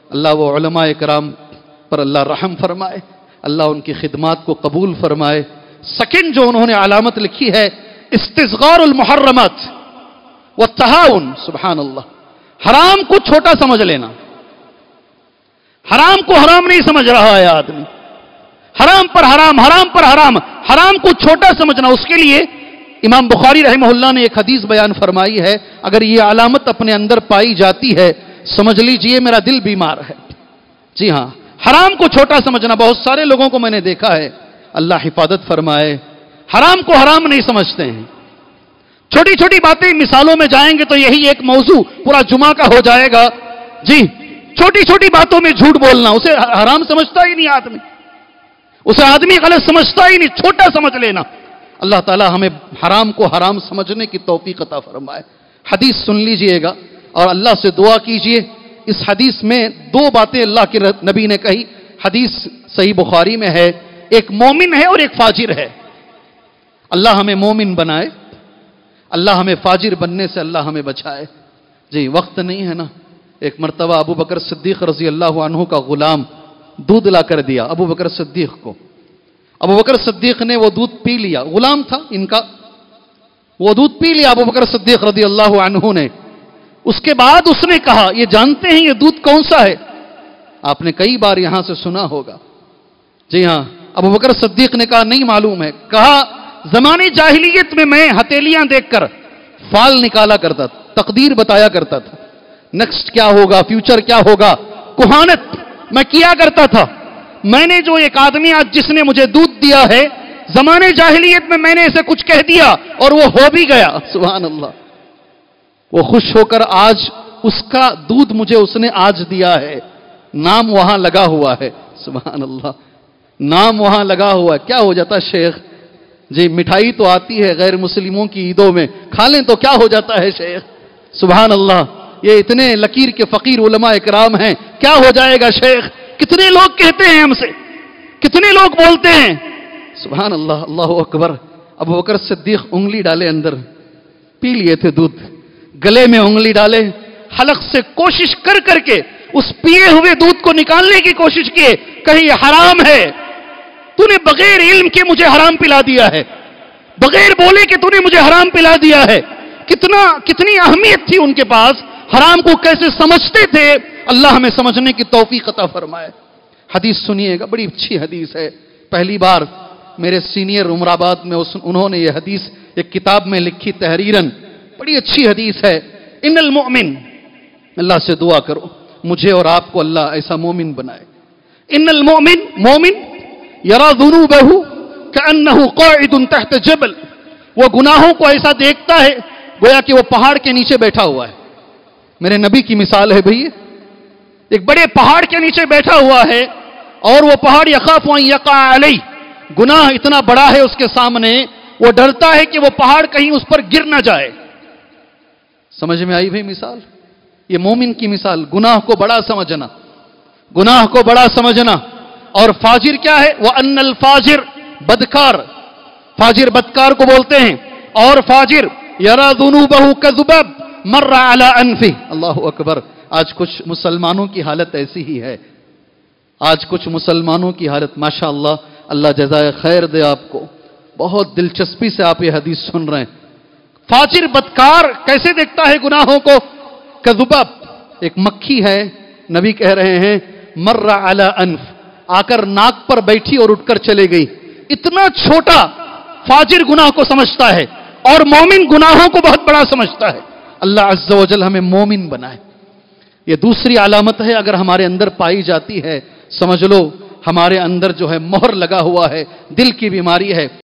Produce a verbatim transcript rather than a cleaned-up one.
اللہ وہ علماء کرام پر اللہ رحم فرمائے، اللہ ان کی خدمات کو قبول فرمائے۔ سیکنڈ جو انہوں نے علامت لکھی ہے، استصغار المحرمات والتہاون، سبحان اللہ، حرام کو چھوٹا سمجھ لینا۔ حرام کو حرام نہیں سمجھ رہا ہے آدمی، حرام پر حرام، حرام پر حرام، حرام کو چھوٹا سمجھنا۔ اس کے لیے امام بخاری رحمہ اللہ نے ایک حدیث بیان فرمائی ہے، اگر یہ علامت اپنے اندر پائی جاتی ہے سمجھ لیجئے میرا دل بیمار ہے۔ جی ہاں، حرام کو چھوٹا سمجھنا، بہت سارے لوگوں کو میں نے دیکھا ہے، اللہ حفاظت فرمائے، حرام کو حرام نہیں سمجھتے ہیں۔ چھوٹی چھوٹی باتیں مثالوں میں جائیں گے تو یہی ایک موضوع پورا جمعہ کا ہو جائے گا۔ جی، چھوٹی چھوٹی باتوں میں جھوٹ بولنا، اسے حرام سمجھتا ہی نہیں آدمی، اسے آدمی غلط سمجھتا ہی نہیں، چھوٹا سمجھ لینا۔ اللہ تعالی ہمیں حرام کو حرام سمجھنے کی توفیق عطا فرمائے۔ حدیث سن لیجئے گا اور اللہ سے دعا کیجئے۔ اس حدیث میں دو باتیں اللہ کے نبی نے کہی، حدیث صحیح بخاری میں ہے، ایک مومن ہے اور ایک فاجر ہے۔ اللہ ہمیں مومن بنائے، اللہ ہمیں فاجر بننے سے اللہ ہمیں بچائے۔ جی وقت نہیں ہے نا، ایک مرتبہ ابو بکر صدیق رضی اللہ عنہ کا غلام دودھ لا کر دیا ابو بکر صدیق کو۔ ابو بکر صدیق نے وہ دودھ پی لیا، غلام تھا ان کا، وہ دودھ پی لیا ابو بکر صدیق رضی اللہ عنہ نے۔ اس کے بعد اس نے کہا، یہ جانتے ہیں یہ دودھ کون سا ہے؟ آپ نے کئی بار یہاں سے سنا ہوگا۔ جی ہاں، ابو بکر صدیق نے کہا نہیں معلوم ہے۔ کہا زمانے جاہلیت میں میں ہتھیلیاں دیکھ کر فال نکالا کرتا تھا، تقدیر بتایا کرتا تھا، نیکسٹ کیا ہوگا، فیوچر کیا ہوگا، کوہانت میں کیا کرتا تھا۔ میں نے جو ایک آدمی آج جس نے مجھے دودھ دیا ہے، زمانے جاہلیت میں میں نے اسے کچھ کہہ دیا اور وہ ہو بھی گیا، سبحان اللہ۔ وہ خوش ہو کر آج اس کا دودھ مجھے اس نے آج دیا ہے، نام وہاں لگا ہوا ہے، سبحان اللہ، نام وہاں لگا ہوا ہے۔ کیا ہو جاتا شیخ؟ جی مٹھائی تو آتی ہے غیر مسلموں کی عیدوں میں، کھا لیں تو کیا ہو جاتا ہے شیخ؟ سبحان اللہ، یہ اتنے لکیر کے فقیر علماء اکرام ہیں، کیا ہو جائے گا شیخ؟ کتنے لوگ کہتے ہیں ہم سے، کتنے لوگ بولتے ہیں، سبحان اللہ، اللہ اکبر۔ ابو بکر صدیق انگلی ڈالے اندر، پی لیے تھے دودھ، گلے میں انگلی ڈالے، حلق سے کوشش کر کر کے اس پیے ہوئے دودھ کو نکالنے کی کوشش کیے، کہیں یہ حرام ہے، تو نے بغیر علم کے مجھے حرام پلا دیا ہے، بغیر بولے کہ تو نے مجھے حرام پلا دیا ہے۔ کتنا کتنی اہمیت تھی ان کے پاس، حرام کو کیسے سمجھتے تھے، اللہ ہمیں سمجھنے کی توفیق عطا فرمائے۔ حدیث سنیے گا، بڑی اچھی حدیث ہے، پہلی بار میرے سینئر عمر آباد میں انہوں نے یہ حدیث ایک کتاب میں لکھی تحریراً، بڑی اچھی حدیث ہے۔ ان المؤمن، اللہ سے دعا کرو مجھے اور آپ کو اللہ ایسا مومن بنائے۔ ان المؤمن، مومن یرا ذنوبہ کأنہ قاعد تحت جبل، وہ گناہوں کو ایسا دیکھتا ہے گویا کہ وہ پہاڑ کے نیچے بیٹھا ہوا ہے۔ میرے نبی کی مثال ہے بھئی، ایک بڑے پہاڑ کے نیچے بیٹھا ہوا ہے اور وہ پہاڑ یخاف ان یقع علیہ، گناہ اتنا بڑا ہے اس کے سامنے، وہ ڈرتا ہے کہ وہ پہاڑ کہیں اس پر گر نہ جائے۔ سمجھ میں آئی بھئی مثال؟ یہ مومن کی مثال، گناہ کو بڑا سمجھنا، گناہ کو بڑا سمجھنا۔ اور فاجر کیا ہے؟ وَأَنَّ الْفَاجِرْ، بدکار، فاجر بدکار کو بولتے ہیں۔ اور فاجر یَرَى ذُنُوبَهُ كَذُبَابٍ مَرَّ عَلَىٰ أَنفِهِ، اللہ اکبر۔ آج کچھ مسلمانوں کی حالت ایسی ہی ہے، آج کچھ مسلمانوں کی حالت ماشاءاللہ، اللہ جزائے خیر دے آپ کو، بہت دلچسپی سے آپ یہ حدیث سن رہے ہیں۔ فاجر بدکار کیسے دیکھتا ہے گناہوں کو؟ کذباب، ایک مکھی ہے، نبی کہہ رہے ہیں مر علی انف، آ کر ناک پر بیٹھی اور اٹھ کر چلے گئی۔ اتنا چھوٹا فاجر گناہ کو سمجھتا ہے اور مومن گناہوں کو بہت بڑا سمجھتا ہے۔ اللہ عز و جل ہمیں مومن بنائے۔ یہ دوسری علامت ہے، اگر ہمارے اندر پائی جاتی ہے سمجھ لو ہمارے اندر جو ہے مہر لگا ہوا ہے، دل کی بیماری ہے۔